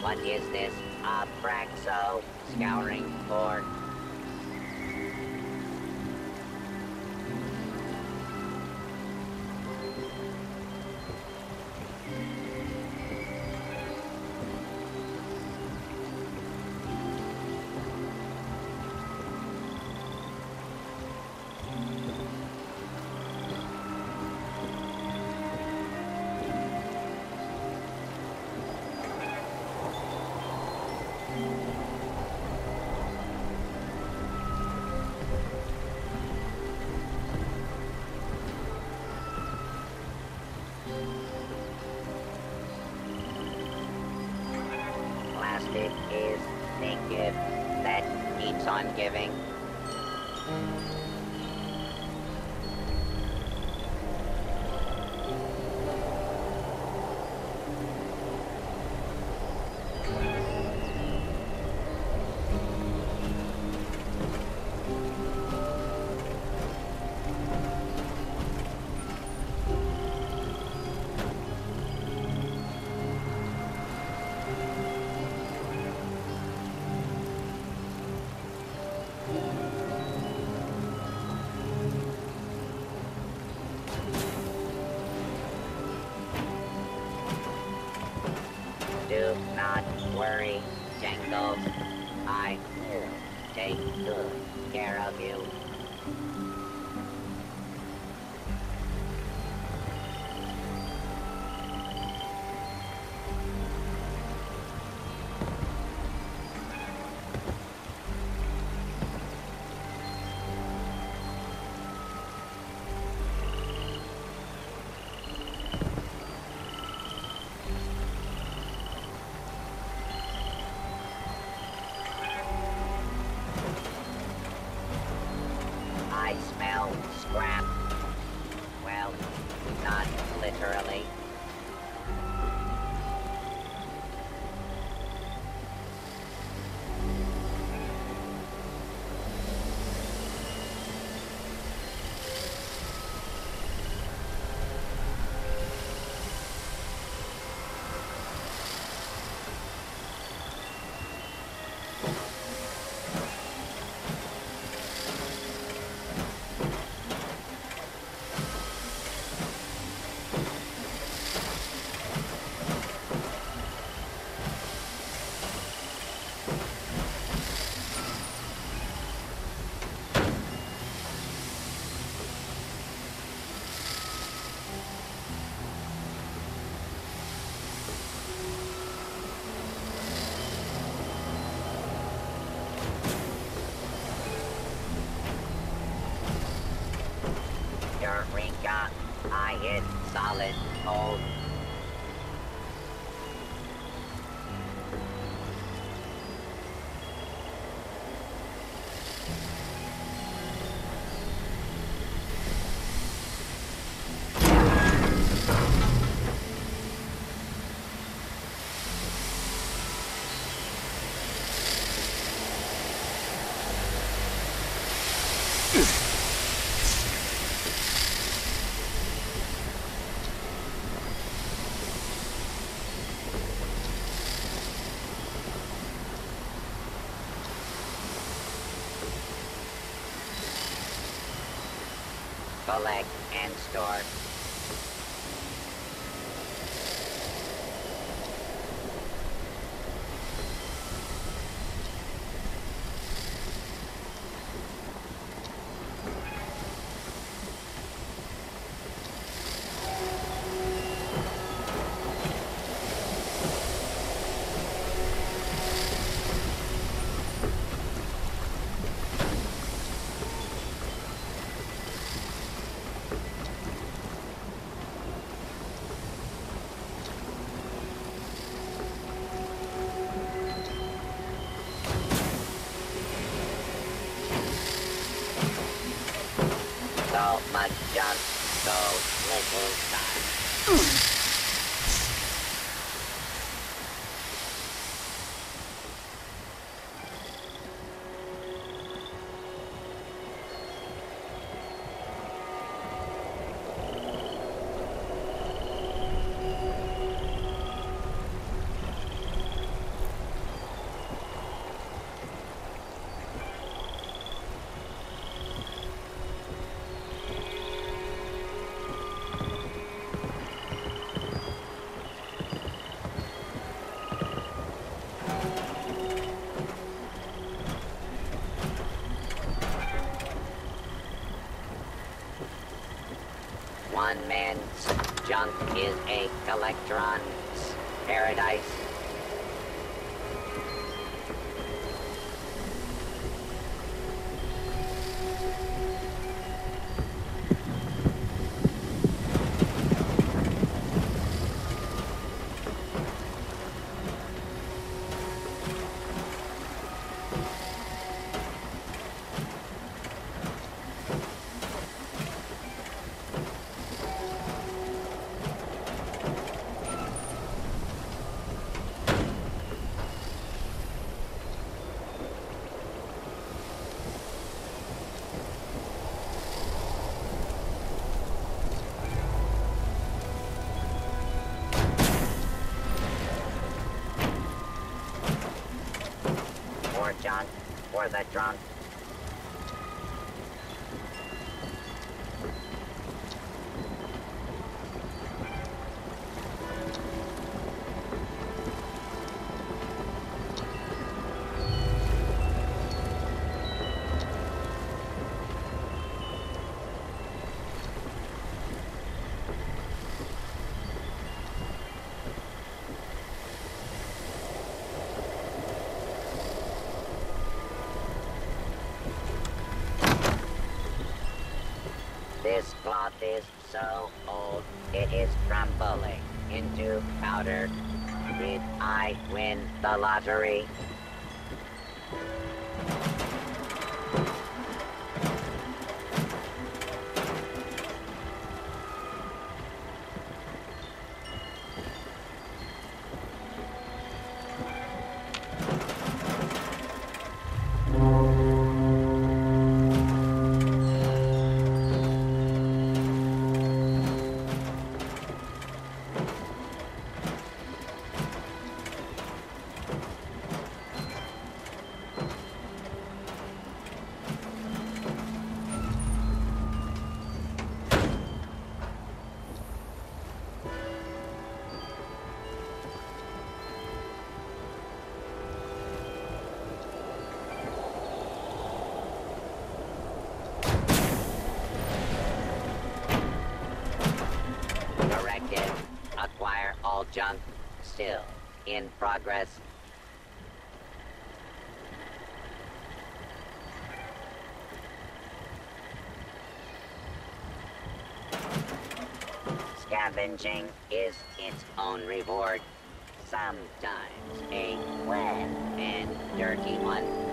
What is this? Abraxo. Scouring for... Plastic is the gift that keeps on giving. Do not worry, Jingles. I will take good care of you. I smell scrap. Well, not literally. Eureka! I hit solid gold. Collect and store. So much junk, so little time. One man's junk is a collectron's paradise. More junk for the drunk. This cloth is so old, it is crumbling into powder. Did I win the lottery? Directive, acquire all junk. Still in progress. Scavenging is its own reward. Sometimes a wet and dirty one.